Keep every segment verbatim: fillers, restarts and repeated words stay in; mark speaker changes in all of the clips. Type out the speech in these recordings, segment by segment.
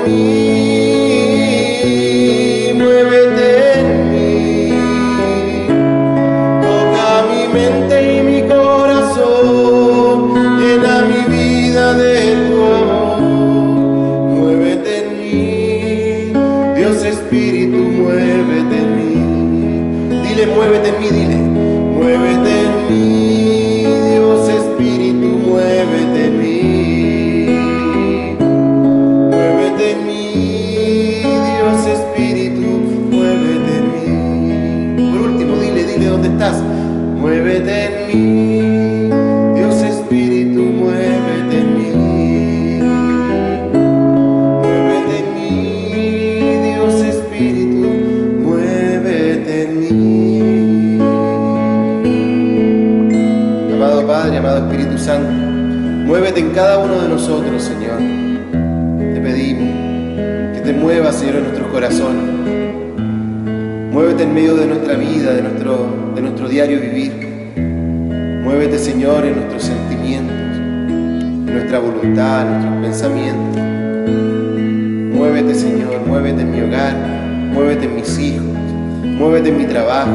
Speaker 1: mí, muévete en mí. Toca mi mente y mi corazón, llena mi vida de tu amor. Muévete en mí, Dios Espíritu, muévete en mí. Dile, muévete en mí, dile, muévete en mí, Dios Espíritu, muévete en mí. Muévete en mí, Dios Espíritu, muévete en mí. Por último, dile, dile dónde estás. Muévete en mí, Dios Espíritu, muévete en mí. Muévete en mí, Dios Espíritu, muévete en mí. Amado Padre, amado Espíritu Santo, muévete en cada uno de nosotros, Señor. Te pedimos que te muevas, Señor, en nuestros corazones. Muévete en medio de nuestra vida, de nuestro, de nuestro diario vivir. Muévete, Señor, en nuestros sentimientos, en nuestra voluntad, en nuestros pensamientos. Muévete, Señor, muévete en mi hogar, muévete en mis hijos, muévete en mi trabajo.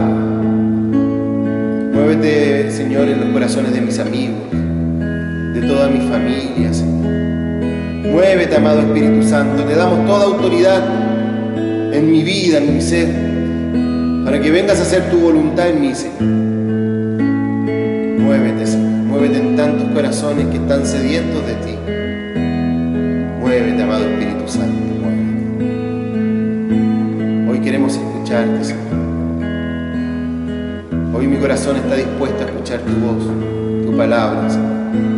Speaker 1: Muévete, Señor, en los corazones de mis amigos, de toda mi familia, Señor. Muévete, amado Espíritu Santo, te damos toda autoridad en mi vida, en mi ser, para que vengas a hacer tu voluntad en mí, Señor. Muévete, Señor, muévete en tantos corazones que están sedientos de ti. Muévete, amado Espíritu Santo, muévete. Hoy queremos escucharte, Señor. Hoy mi corazón está dispuesto a escuchar tu voz, tu palabra, Señor.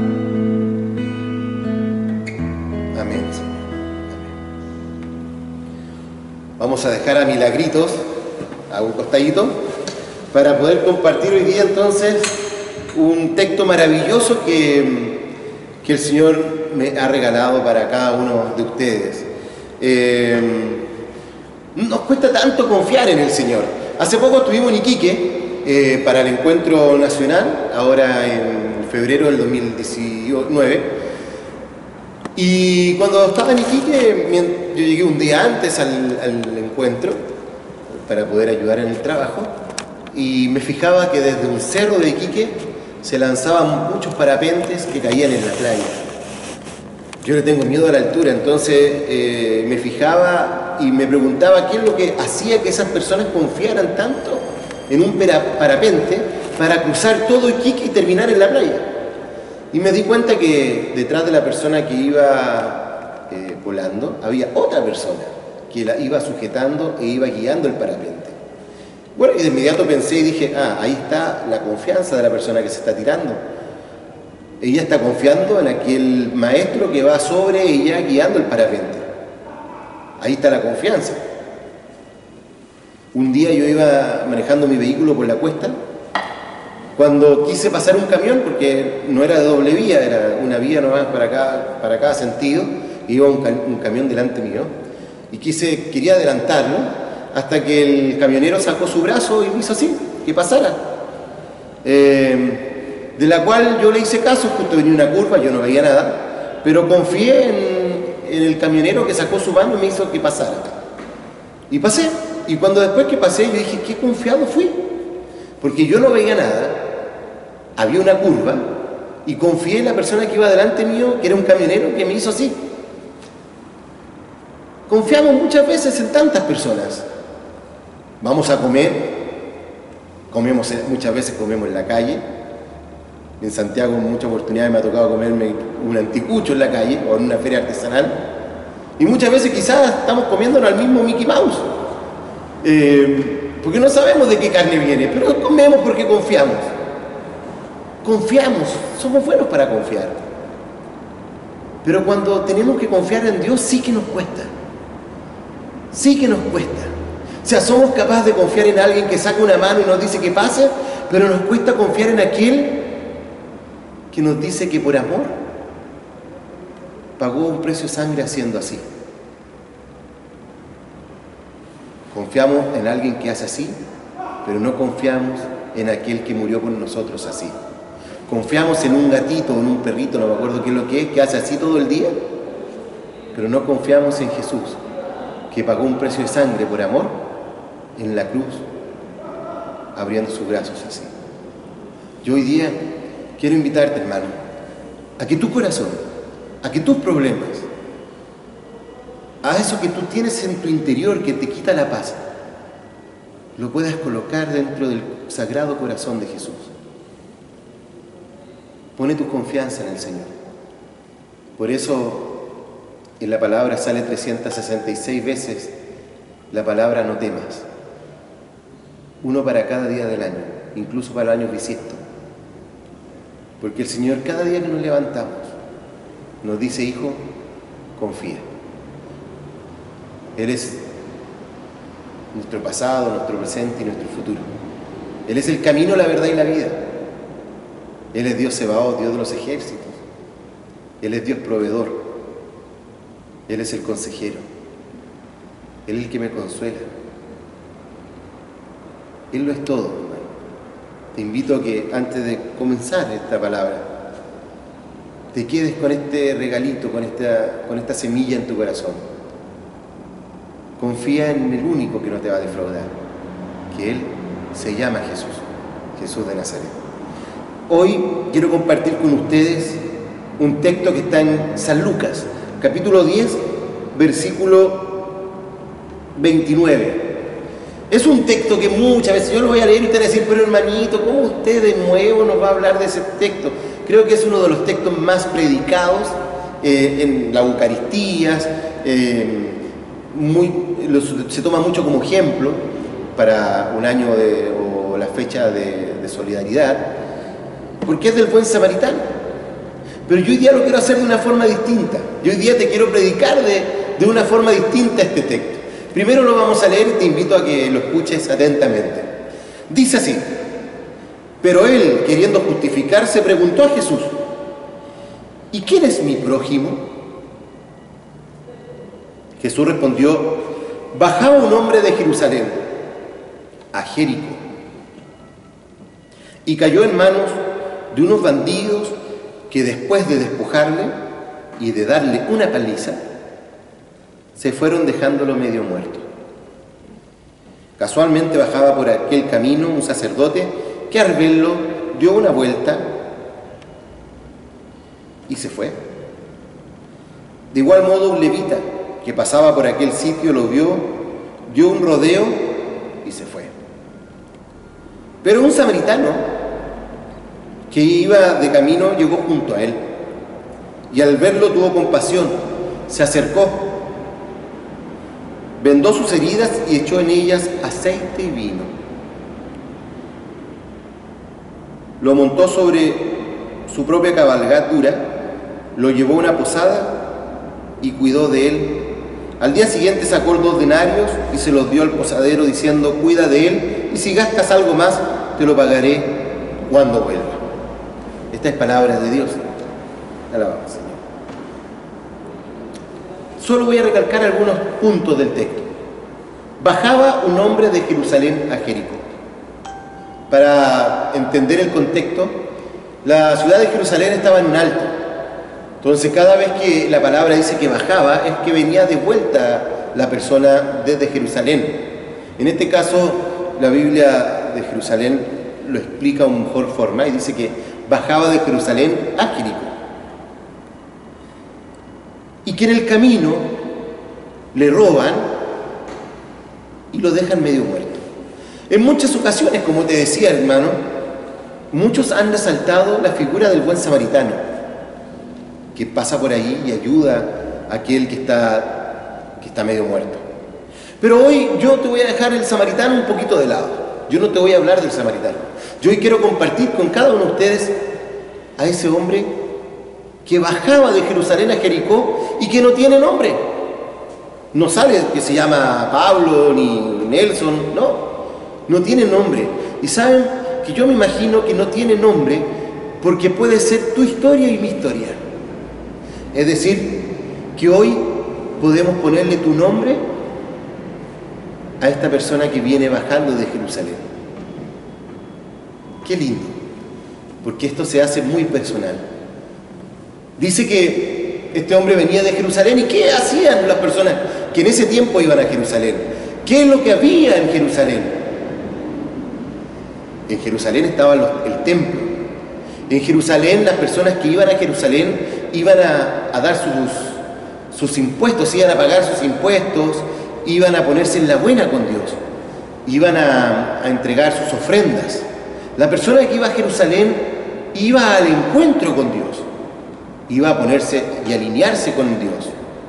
Speaker 1: Amén, Señor. Amén. Vamos a dejar a Milagritos a un costadito para poder compartir hoy día entonces un texto maravilloso que, que el Señor me ha regalado para cada uno de ustedes. Eh, nos cuesta tanto confiar en el Señor. Hace poco estuvimos en Iquique eh, para el encuentro nacional, ahora en febrero del dos mil diecinueve. Y cuando estaba en Iquique, yo llegué un día antes al, al encuentro para poder ayudar en el trabajo, y me fijaba que desde un cerro de Iquique se lanzaban muchos parapentes que caían en la playa. Yo le tengo miedo a la altura, entonces eh, me fijaba y me preguntaba qué es lo que hacía que esas personas confiaran tanto en un parapente para cruzar todo Iquique y terminar en la playa. Y me di cuenta que detrás de la persona que iba eh, volando había otra persona que la iba sujetando e iba guiando el parapente. Bueno, y de inmediato pensé y dije, ah, ahí está la confianza de la persona que se está tirando. Ella está confiando en aquel maestro que va sobre ella guiando el parapente. Ahí está la confianza. Un día yo iba manejando mi vehículo por la cuesta, cuando quise pasar un camión, porque no era de doble vía, era una vía nomás para cada, para cada sentido, y iba un, un camión delante mío, y quise, quería adelantarlo, hasta que el camionero sacó su brazo y me hizo así, que pasara. Eh, de la cual yo le hice caso, justo venía una curva, yo no veía nada, pero confié en, en el camionero que sacó su mano y me hizo que pasara. Y pasé, y cuando después que pasé, yo dije, qué confiado fui, porque yo no veía nada, había una curva, y confié en la persona que iba delante mío, que era un camionero, que me hizo así. Confiamos muchas veces en tantas personas. Vamos a comer, comemos, muchas veces comemos en la calle. En Santiago en muchas oportunidades me ha tocado comerme un anticucho en la calle o en una feria artesanal. Y muchas veces quizás estamos comiéndonos al mismo Mickey Mouse. Eh, porque no sabemos de qué carne viene, pero comemos porque confiamos. Confiamos, somos buenos para confiar. Pero cuando tenemos que confiar en Dios, sí que nos cuesta. Sí que nos cuesta. O sea, somos capaces de confiar en alguien que saca una mano y nos dice que pase, pero nos cuesta confiar en aquel que nos dice que por amor pagó un precio de sangre haciendo así. Confiamos en alguien que hace así, pero no confiamos en aquel que murió por nosotros así. Confiamos en un gatito o en un perrito, no me acuerdo qué es lo que es, que hace así todo el día, pero no confiamos en Jesús, que pagó un precio de sangre por amor en la cruz, abriendo sus brazos así. Yo hoy día quiero invitarte, hermano, a que tu corazón, a que tus problemas, a eso que tú tienes en tu interior que te quita la paz, lo puedas colocar dentro del sagrado corazón de Jesús. Pone tu confianza en el Señor. Por eso en la palabra sale trescientas sesenta y seis veces la palabra no temas. Uno para cada día del año, incluso para el año bisiesto. Porque el Señor, cada día que nos levantamos, nos dice: hijo, confía. Él es nuestro pasado, nuestro presente y nuestro futuro. Él es el camino, la verdad y la vida. Él es Dios Sebaot, Dios de los ejércitos. Él es Dios proveedor. Él es el consejero. Él es el que me consuela. Él lo es todo, hermano. Te invito a que antes de comenzar esta palabra, te quedes con este regalito, con esta, con esta semilla en tu corazón. Confía en el único que no te va a defraudar, que Él se llama Jesús, Jesús de Nazaret. Hoy quiero compartir con ustedes un texto que está en San Lucas, capítulo diez, versículo veintinueve. Es un texto que muchas veces yo lo voy a leer y usted va a decir: pero hermanito, ¿cómo usted de nuevo nos va a hablar de ese texto? Creo que es uno de los textos más predicados eh, en las Eucaristías. Eh, muy, los, se toma mucho como ejemplo para un año de, o la fecha de, de solidaridad, porque es del buen samaritano. Pero yo hoy día lo quiero hacer de una forma distinta. Yo hoy día te quiero predicar de, de una forma distinta este texto. Primero lo vamos a leer y te invito a que lo escuches atentamente. Dice así: pero él, queriendo justificarse, preguntó a Jesús: ¿y quién es mi prójimo? Jesús respondió: bajaba un hombre de Jerusalén a Jericó y cayó en manos de unos bandidos que, después de despojarle y de darle una paliza, se fueron dejándolo medio muerto. Casualmente bajaba por aquel camino un sacerdote que, al verlo, dio una vuelta y se fue. De igual modo, un levita que pasaba por aquel sitio lo vio, dio un rodeo y se fue. Pero un samaritano que iba de camino llegó junto a él y, al verlo, tuvo compasión, se acercó, vendó sus heridas y echó en ellas aceite y vino. Lo montó sobre su propia cabalgadura, lo llevó a una posada y cuidó de él. Al día siguiente sacó dos denarios y se los dio al posadero, diciendo: cuida de él, y si gastas algo más, te lo pagaré cuando vuelva. Esta es palabra de Dios. Alabamos, Señor. Solo voy a recalcar algunos puntos del texto. Bajaba un hombre de Jerusalén a Jericó. Para entender el contexto, la ciudad de Jerusalén estaba en un alto. Entonces, cada vez que la palabra dice que bajaba, es que venía de vuelta la persona desde Jerusalén. En este caso, la Biblia de Jerusalén lo explica de una mejor forma y dice que bajaba de Jerusalén a Jericó. Y que en el camino le roban y lo dejan medio muerto. En muchas ocasiones, como te decía, hermano, muchos han resaltado la figura del buen samaritano, que pasa por ahí y ayuda a aquel que está, que está medio muerto. Pero hoy yo te voy a dejar el samaritano un poquito de lado. Yo no te voy a hablar del samaritano. Yo hoy quiero compartir con cada uno de ustedes a ese hombre que bajaba de Jerusalén a Jericó y que no tiene nombre. No sale que se llama Pablo ni Nelson, no, no tiene nombre. Y saben que yo me imagino que no tiene nombre porque puede ser tu historia y mi historia. Es decir, que hoy podemos ponerle tu nombre a esta persona que viene bajando de Jerusalén. Qué lindo, porque esto se hace muy personal. Dice que este hombre venía de Jerusalén. ¿Y qué hacían las personas que en ese tiempo iban a Jerusalén? ¿Qué es lo que había en Jerusalén? En Jerusalén estaba los, el templo. En Jerusalén las personas que iban a Jerusalén iban a, a dar sus, sus impuestos, iban a pagar sus impuestos, iban a ponerse en la buena con Dios, iban a, a entregar sus ofrendas. La persona que iba a Jerusalén iba al encuentro con Dios, iba a ponerse y alinearse con Dios.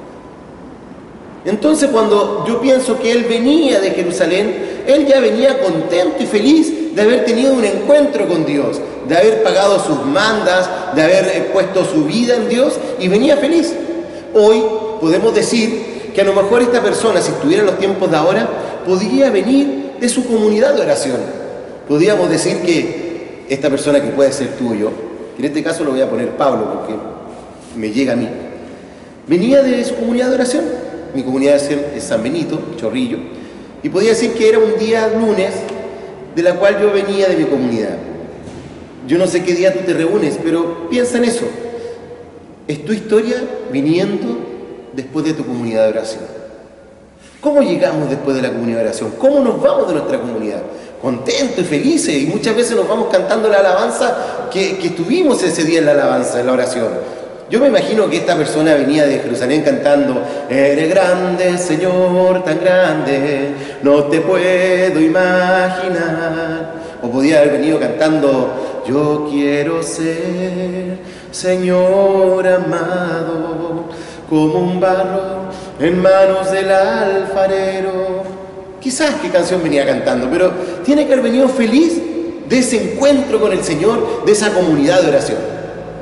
Speaker 1: Entonces, cuando yo pienso que él venía de Jerusalén, él ya venía contento y feliz de haber tenido un encuentro con Dios, de haber pagado sus mandas, de haber puesto su vida en Dios, y venía feliz. Hoy podemos decir que a lo mejor esta persona, si estuviera en los tiempos de ahora, podría venir de su comunidad de oración. Podríamos decir que esta persona, que puede ser tú o yo, en este caso lo voy a poner Pablo porque me llega a mí, venía de su comunidad de oración. Mi comunidad de oración es San Benito, Chorrillo, y podría decir que era un día lunes de la cual yo venía de mi comunidad. Yo no sé qué día tú te reúnes, pero piensa en eso. Es tu historia viniendo después de tu comunidad de oración. ¿Cómo llegamos después de la comunidad de oración? ¿Cómo nos vamos de nuestra comunidad? Contentos y felices, y muchas veces nos vamos cantando la alabanza que, que estuvimos ese día en la alabanza, en la oración. Yo me imagino que esta persona venía de Jerusalén cantando: eres grande, Señor, tan grande, no te puedo imaginar. O podía haber venido cantando: yo quiero ser, Señor amado, como un barro en manos del alfarero. Quizás qué canción venía cantando, pero tiene que haber venido feliz de ese encuentro con el Señor, de esa comunidad de oración.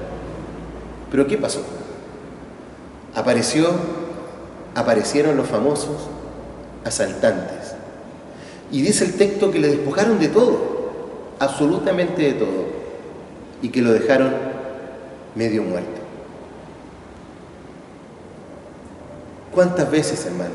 Speaker 1: Pero ¿qué pasó? Apareció, aparecieron los famosos asaltantes. Y dice el texto que le despojaron de todo, absolutamente de todo, y que lo dejaron medio muerto. ¿Cuántas veces, hermanos,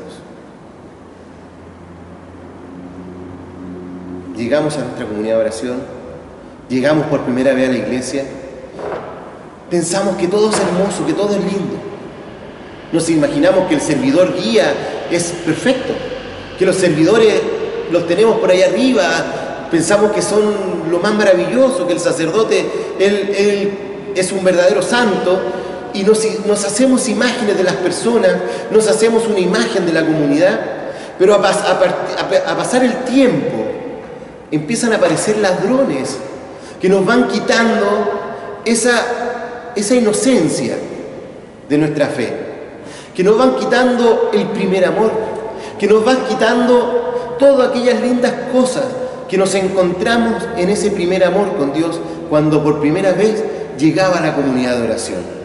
Speaker 1: llegamos a nuestra comunidad de oración, llegamos por primera vez a la iglesia, pensamos que todo es hermoso, que todo es lindo, nos imaginamos que el servidor guía es perfecto, que los servidores los tenemos por ahí arriba, pensamos que son lo más maravilloso, que el sacerdote, él, él es un verdadero santo, y nos, nos hacemos imágenes de las personas, nos hacemos una imagen de la comunidad, pero a, pas, a, a, a pasar el tiempo empiezan a aparecer ladrones que nos van quitando esa, esa inocencia de nuestra fe, que nos van quitando el primer amor, que nos van quitando todas aquellas lindas cosas que nos encontramos en ese primer amor con Dios cuando por primera vez llegaba a la comunidad de oración.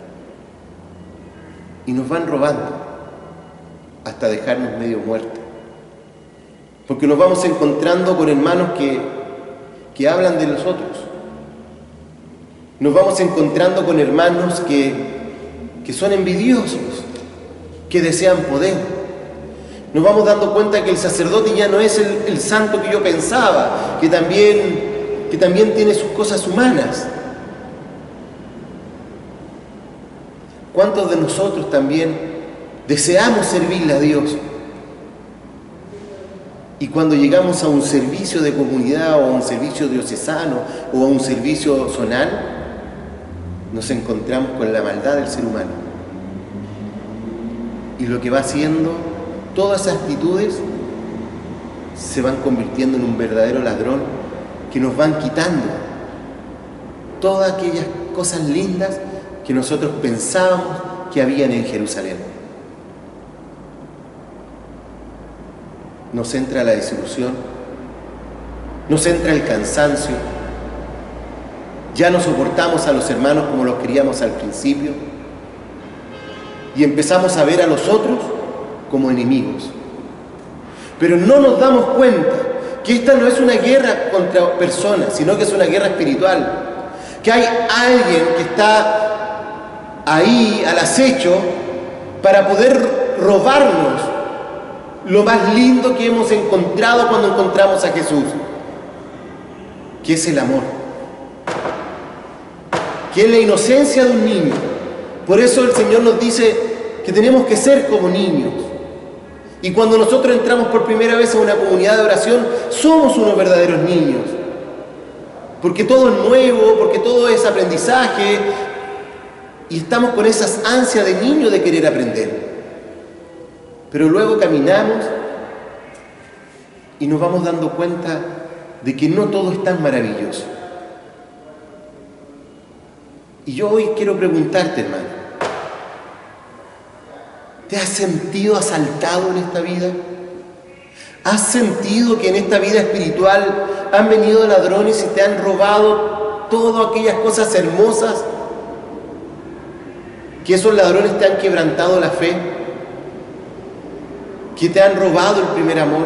Speaker 1: Y nos van robando hasta dejarnos medio muertos. Porque nos vamos encontrando con hermanos que, que hablan de los otros. Nos vamos encontrando con hermanos que, que son envidiosos, que desean poder. Nos vamos dando cuenta que el sacerdote ya no es el, el santo que yo pensaba, que también, que también tiene sus cosas humanas. ¿Cuántos de nosotros también deseamos servirle a Dios? Y cuando llegamos a un servicio de comunidad o a un servicio diocesano o a un servicio zonal, nos encontramos con la maldad del ser humano. Y lo que va haciendo, todas esas actitudes se van convirtiendo en un verdadero ladrón que nos van quitando todas aquellas cosas lindas que nosotros pensábamos que habían en Jerusalén. Nos entra la desilusión, nos entra el cansancio, ya no soportamos a los hermanos como los queríamos al principio y empezamos a ver a los otros como enemigos. Pero no nos damos cuenta que esta no es una guerra contra personas, sino que es una guerra espiritual, que hay alguien que está ahí al acecho para poder robarnos lo más lindo que hemos encontrado cuando encontramos a Jesús, que es el amor, que es la inocencia de un niño, Por eso el Señor nos dice que tenemos que ser como niños. Y cuando nosotros entramos por primera vez a una comunidad de oración, somos unos verdaderos niños. Porque todo es nuevo, porque todo es aprendizaje, y estamos con esas ansias de niño de querer aprender. Pero luego caminamos y nos vamos dando cuenta de que no todo es tan maravilloso. Y yo hoy quiero preguntarte, hermano, ¿te has sentido asaltado en esta vida? ¿Has sentido que en esta vida espiritual han venido ladrones y te han robado todas aquellas cosas hermosas? ¿Que esos ladrones te han quebrantado la fe? ¿Que te han robado el primer amor?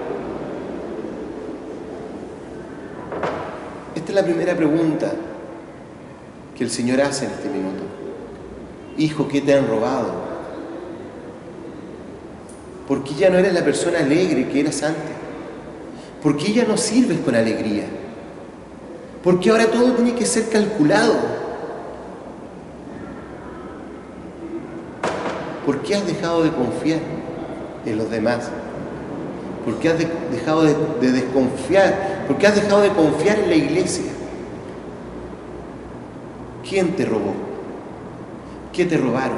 Speaker 1: Esta es la primera pregunta que el Señor hace en este minuto. Hijo, ¿qué te han robado? ¿Por qué ya no eres la persona alegre que eras antes? ¿Por qué ya no sirves con alegría? ¿Por qué ahora todo tiene que ser calculado? ¿Por qué has dejado de confiar en los demás? ¿Por qué has de- dejado de, de desconfiar? ¿Por qué has dejado de confiar en la iglesia? ¿Quién te robó? ¿Qué te robaron?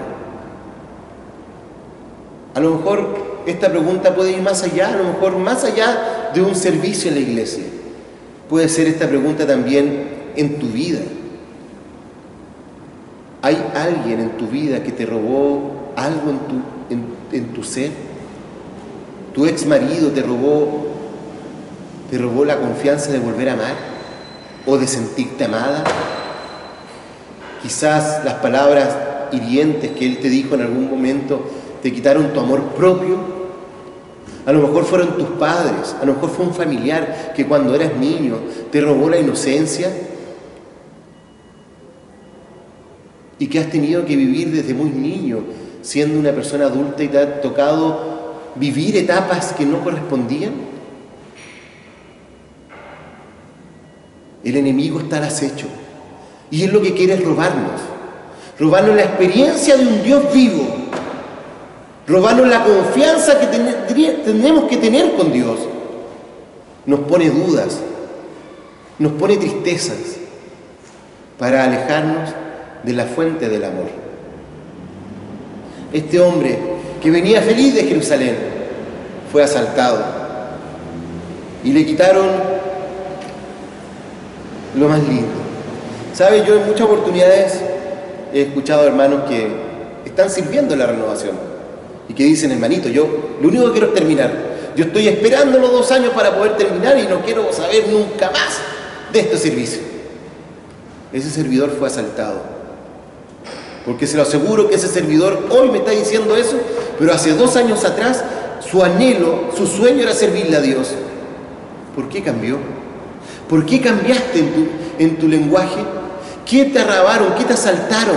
Speaker 1: A lo mejor esta pregunta puede ir más allá, a lo mejor más allá de un servicio en la iglesia. Puede ser esta pregunta también en tu vida. ¿Hay alguien en tu vida que te robó algo en tu, en, en tu ser? ¿Tu ex marido te robó, te robó la confianza de volver a amar? ¿O de sentirte amada? Quizás las palabras hirientes que él te dijo en algún momento te quitaron tu amor propio. A lo mejor fueron tus padres, a lo mejor fue un familiar que cuando eras niño te robó la inocencia y que has tenido que vivir desde muy niño, siendo una persona adulta, y te ha tocado vivir etapas que no correspondían. El enemigo está al acecho y él lo que quiere es robarnos, robarnos la experiencia de un Dios vivo, robarnos la confianza que ten- tenemos que tener con Dios. Nos pone dudas, nos pone tristezas para alejarnos de la fuente del amor. Este hombre que venía feliz de Jerusalén fue asaltado y le quitaron lo más lindo. ¿Sabe? Yo en muchas oportunidades he escuchado hermanos que están sirviendo en la renovación y que dicen, hermanito, yo lo único que quiero es terminar. Yo estoy esperando los dos años para poder terminar y no quiero saber nunca más de este servicio. Ese servidor fue asaltado. Porque se lo aseguro que ese servidor hoy me está diciendo eso, pero hace dos años atrás su anhelo, su sueño era servirle a Dios. ¿Por qué cambió? ¿Por qué cambiaste en tu, en tu lenguaje? ¿Qué te robaron? ¿Qué te asaltaron?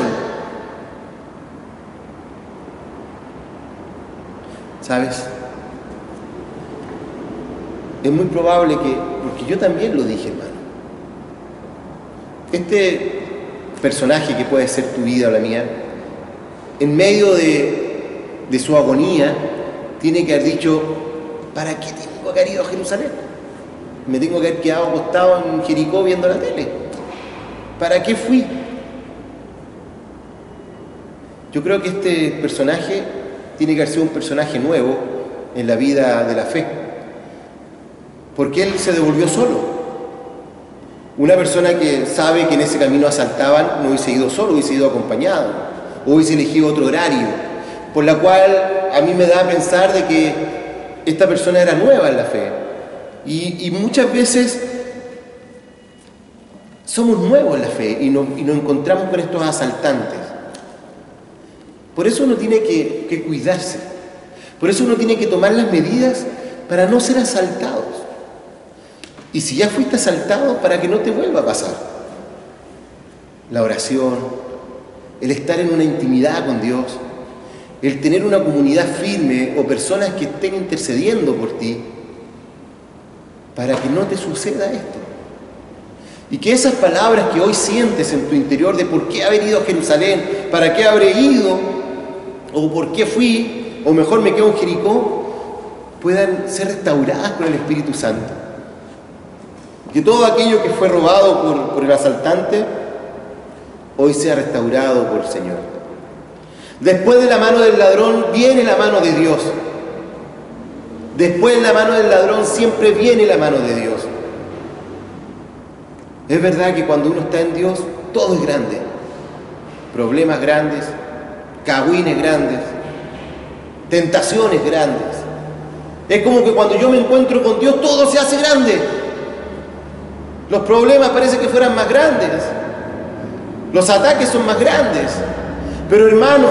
Speaker 1: ¿Sabes? Es muy probable que, porque yo también lo dije, hermano, este personaje que puede ser tu vida o la mía, en medio de, de su agonía, tiene que haber dicho, ¿para qué tengo que haber ido a Jerusalén? Me tengo que haber quedado acostado en Jericó viendo la tele. ¿Para qué fui? Yo creo que este personaje tiene que haber sido un personaje nuevo en la vida de la fe, porque él se devolvió solo. Una persona que sabe que en ese camino asaltaban no hubiese ido solo, hubiese ido acompañado, o hubiese elegido otro horario, por la cual a mí me da a pensar de que esta persona era nueva en la fe. Y, y muchas veces somos nuevos en la fe y nos, y nos encontramos con estos asaltantes. Por eso uno tiene que, que cuidarse, por eso uno tiene que tomar las medidas para no ser asaltados. Y si ya fuiste asaltado, para que no te vuelva a pasar. La oración, el estar en una intimidad con Dios, el tener una comunidad firme o personas que estén intercediendo por ti, para que no te suceda esto. Y que esas palabras que hoy sientes en tu interior de por qué haber ido a Jerusalén, para qué habré ido, o por qué fui, o mejor me quedo en Jericó, puedan ser restauradas por el Espíritu Santo. Que todo aquello que fue robado por, por el asaltante, hoy sea restaurado por el Señor. Después de la mano del ladrón viene la mano de Dios. Después de la mano del ladrón siempre viene la mano de Dios. Es verdad que cuando uno está en Dios, todo es grande. Problemas grandes, cagüines grandes, tentaciones grandes. Es como que cuando yo me encuentro con Dios, todo se hace grande. Los problemas parece que fueran más grandes. Los ataques son más grandes. Pero hermano,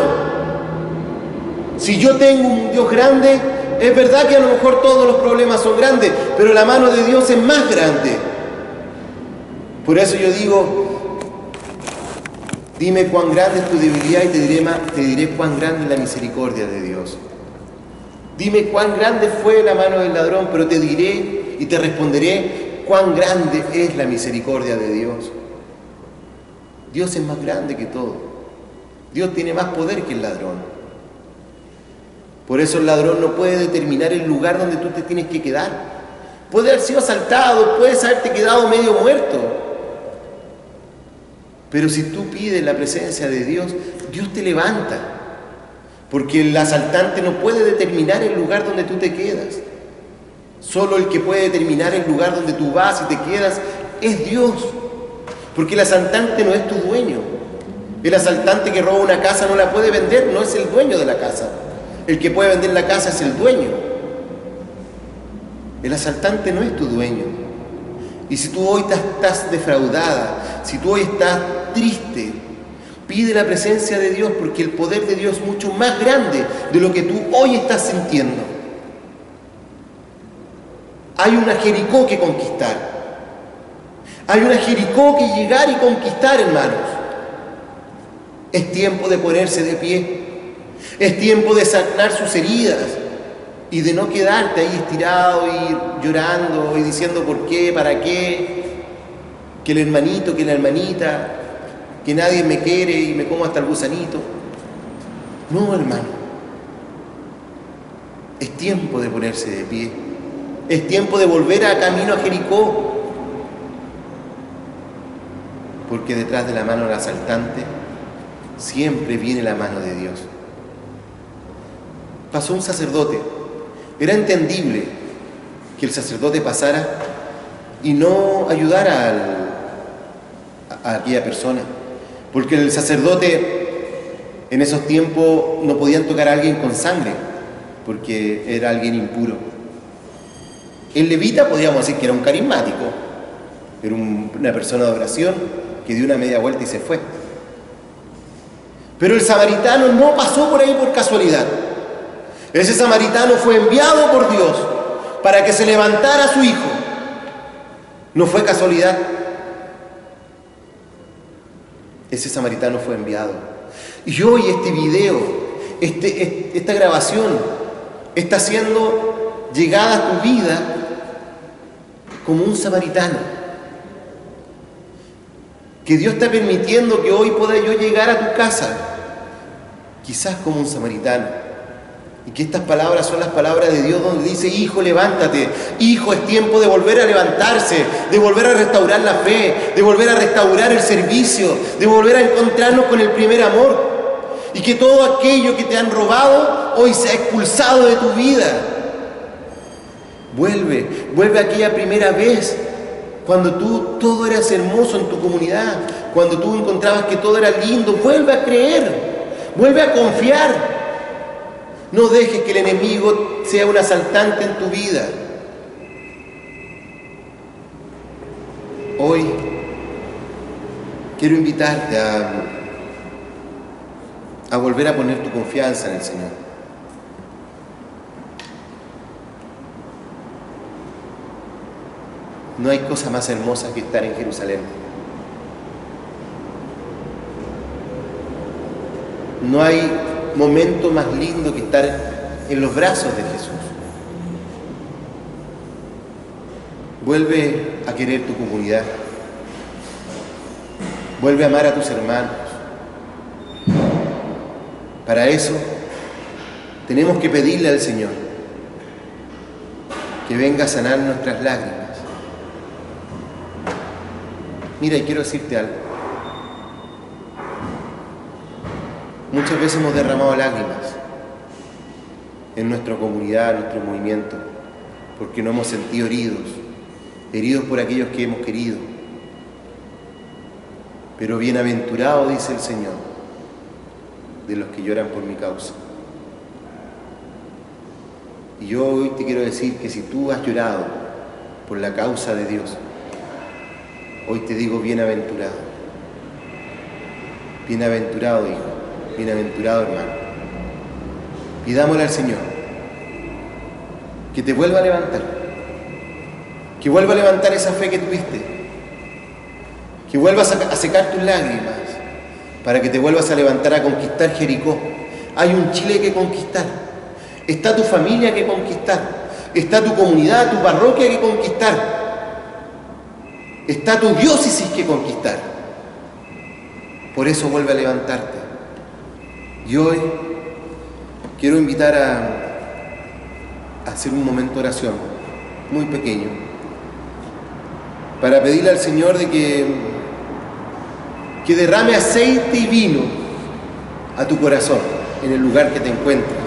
Speaker 1: si yo tengo un Dios grande, es verdad que a lo mejor todos los problemas son grandes, pero la mano de Dios es más grande. Por eso yo digo, dime cuán grande es tu debilidad y te diré, más, te diré cuán grande es la misericordia de Dios. Dime cuán grande fue la mano del ladrón, pero te diré y te responderé cuán grande es la misericordia de Dios. Dios es más grande que todo. Dios tiene más poder que el ladrón. Por eso el ladrón no puede determinar el lugar donde tú te tienes que quedar. Puede haber sido asaltado, puedes haberte quedado medio muerto. Pero si tú pides la presencia de Dios, Dios te levanta. Porque el asaltante no puede determinar el lugar donde tú te quedas. Solo el que puede determinar el lugar donde tú vas y te quedas es Dios. Porque el asaltante no es tu dueño. El asaltante que roba una casa no la puede vender, no es el dueño de la casa. El que puede vender la casa es el dueño. El asaltante no es tu dueño. Y si tú hoy estás defraudada, si tú hoy estás triste, pide la presencia de Dios, porque el poder de Dios es mucho más grande de lo que tú hoy estás sintiendo. Hay una Jericó que conquistar. Hay una Jericó que llegar y conquistar, hermanos. Es tiempo de ponerse de pie. Es tiempo de sanar sus heridas y de no quedarte ahí estirado y llorando y diciendo por qué, para qué, que el hermanito, que la hermanita, que nadie me quiere y me como hasta el gusanito. No, hermano. Es tiempo de ponerse de pie. Es tiempo de volver a camino a Jericó. Porque detrás de la mano del asaltante siempre viene la mano de Dios. Pasó un sacerdote. Era entendible que el sacerdote pasara y no ayudara al, a, a aquella persona. Porque el sacerdote en esos tiempos no podían tocar a alguien con sangre, porque era alguien impuro. El levita podíamos decir que era un carismático, era un, una persona de oración que dio una media vuelta y se fue. Pero el samaritano no pasó por ahí por casualidad. Ese samaritano fue enviado por Dios para que se levantara a su hijo. No fue casualidad. Ese samaritano fue enviado. Y hoy este video, este, esta grabación, está siendo llegada a tu vida como un samaritano. Que Dios está permitiendo que hoy pueda yo llegar a tu casa, quizás como un samaritano. Y que estas palabras son las palabras de Dios donde dice: hijo, levántate. Hijo, es tiempo de volver a levantarse, de volver a restaurar la fe, de volver a restaurar el servicio, de volver a encontrarnos con el primer amor. Y que todo aquello que te han robado hoy sea expulsado de tu vida. Vuelve, vuelve a aquella primera vez, cuando tú todo eras hermoso en tu comunidad, cuando tú encontrabas que todo era lindo. Vuelve a creer, vuelve a confiar. No dejes que el enemigo sea un asaltante en tu vida. Hoy quiero invitarte a, a volver a poner tu confianza en el Señor. No hay cosa más hermosa que estar en Jerusalén. No hay momento más lindo que estar en los brazos de Jesús. Vuelve a querer tu comunidad. Vuelve a amar a tus hermanos. Para eso tenemos que pedirle al Señor que venga a sanar nuestras lágrimas. Mira, y quiero decirte algo. Muchas veces hemos derramado lágrimas en nuestra comunidad, en nuestro movimiento, porque nos hemos sentido heridos, heridos por aquellos que hemos querido. Pero bienaventurado, dice el Señor, de los que lloran por mi causa. Y yo hoy te quiero decir que si tú has llorado por la causa de Dios, hoy te digo bienaventurado. Bienaventurado, hijo. Bienaventurado, hermano. Pidámosle al Señor que te vuelva a levantar, que vuelva a levantar esa fe que tuviste, que vuelvas a secar tus lágrimas, para que te vuelvas a levantar a conquistar Jericó. Hay un Chile que conquistar, está tu familia que conquistar, está tu comunidad, tu parroquia que conquistar, está tu diócesis que conquistar. Por eso vuelve a levantarte. Y hoy quiero invitar a, a hacer un momento de oración muy pequeño para pedirle al Señor de que, que derrame aceite y vino a tu corazón en el lugar que te encuentras,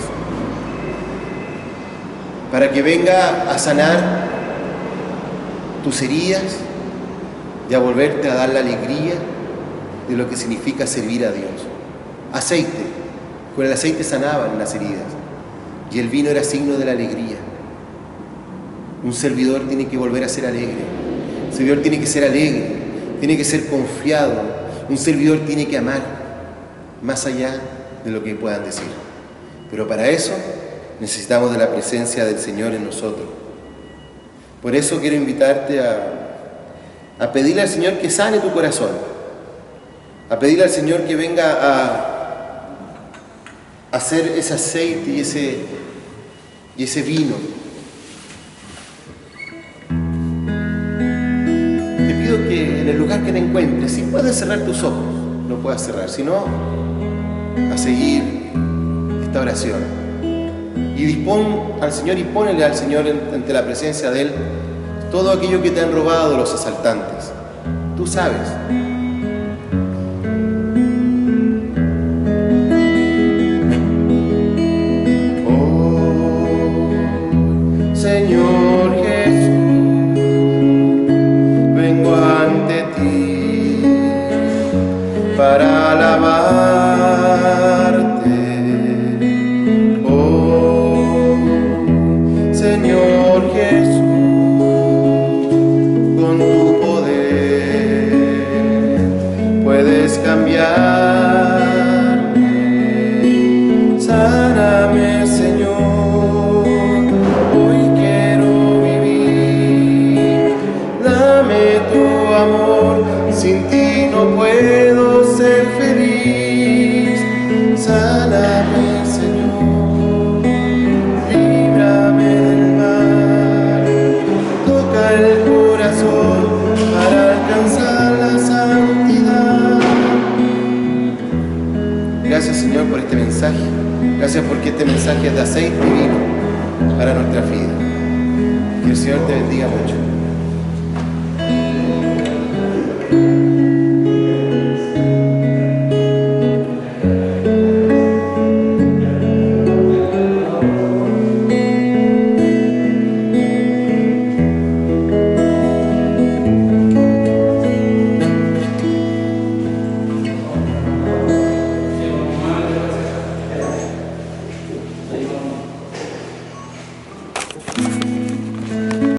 Speaker 1: para que venga a sanar tus heridas y a volverte a dar la alegría de lo que significa servir a Dios. Aceite. Con el aceite sanaban las heridas y el vino era signo de la alegría. Un servidor tiene que volver a ser alegre. Un servidor tiene que ser alegre, tiene que ser confiado. Un servidor tiene que amar más allá de lo que puedan decir. Pero para eso necesitamos de la presencia del Señor en nosotros. Por eso quiero invitarte a, a pedirle al Señor que sane tu corazón, a pedirle al Señor que venga a hacer ese aceite y ese, y ese vino. Te pido que en el lugar que te encuentres, si puedes cerrar tus ojos, lo puedas cerrar, si no, a seguir esta oración. Y dispón al Señor y pónele al Señor ante la presencia de Él todo aquello que te han robado los asaltantes. Tú sabes.
Speaker 2: Señor Jesús, vengo ante ti para alabarte. Oh, Señor Jesús, con tu poder puedes cambiarme. Sáname, Señor. Sin ti no puedo ser feliz. Sáname, Señor, líbrame del mal. Toca el corazón para alcanzar la santidad.
Speaker 1: Gracias, Señor, por este mensaje. Gracias porque este mensaje es de aceite y vino para nuestra vida. Que el Señor te bendiga mucho.